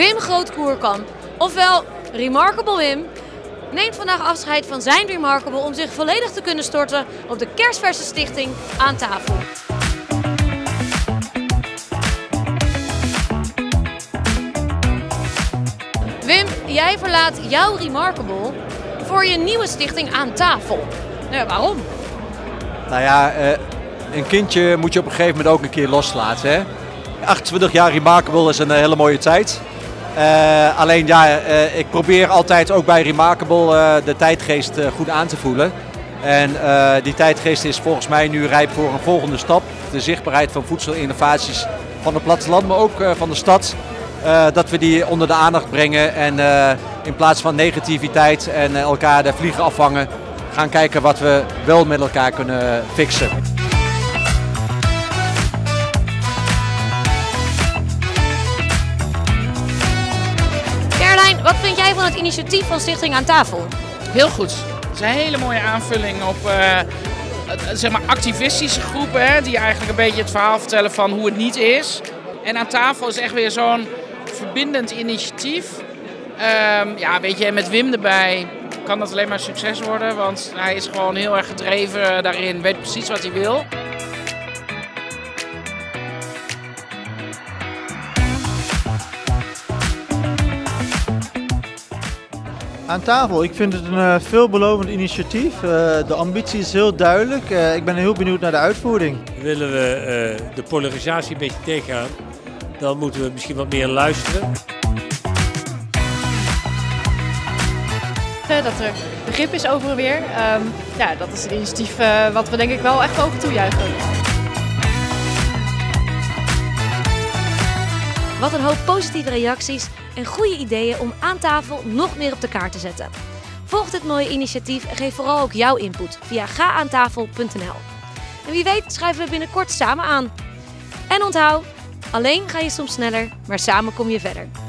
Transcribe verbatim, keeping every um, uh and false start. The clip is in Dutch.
Wim Groot-Koerkamp, ofwel Remarkable Wim, neemt vandaag afscheid van zijn Remarkable om zich volledig te kunnen storten op de kerstverse stichting Aan Tafel. Wim, jij verlaat jouw Remarkable voor je nieuwe stichting Aan Tafel. Nou ja, waarom? Nou ja, een kindje moet je op een gegeven moment ook een keer loslaten. Hè? achtentwintig jaar Remarkable is een hele mooie tijd. Uh, alleen ja, uh, ik probeer altijd ook bij Remarkable uh, de tijdgeest uh, goed aan te voelen. En uh, die tijdgeest is volgens mij nu rijp voor een volgende stap. De zichtbaarheid van voedselinnovaties van het platteland, maar ook uh, van de stad. Uh, dat we die onder de aandacht brengen en uh, in plaats van negativiteit en uh, elkaar de vliegen afvangen, gaan kijken wat we wel met elkaar kunnen fixen. Wat vind jij van het initiatief van Stichting Aan Tafel? Heel goed. Het is een hele mooie aanvulling op uh, zeg maar activistische groepen, hè, die eigenlijk een beetje het verhaal vertellen van hoe het niet is. En Aan Tafel is echt weer zo'n verbindend initiatief. Um, ja, weet je, met Wim erbij kan dat alleen maar een succes worden, want hij is gewoon heel erg gedreven daarin, weet precies wat hij wil. Aan Tafel, ik vind het een uh, veelbelovend initiatief. Uh, de ambitie is heel duidelijk. Uh, ik ben heel benieuwd naar de uitvoering. Willen we uh, de polarisatie een beetje tegengaan, dan moeten we misschien wat meer luisteren. Dat er begrip is over en weer. Um, ja, dat is een initiatief uh, wat we denk ik wel echt ogen toejuichen. Wat een hoop positieve reacties en goede ideeën om Aan Tafel nog meer op de kaart te zetten. Volg dit mooie initiatief en geef vooral ook jouw input via ga aan tafel punt n l. En wie weet schrijven we binnenkort samen aan. En onthoud, alleen ga je soms sneller, maar samen kom je verder.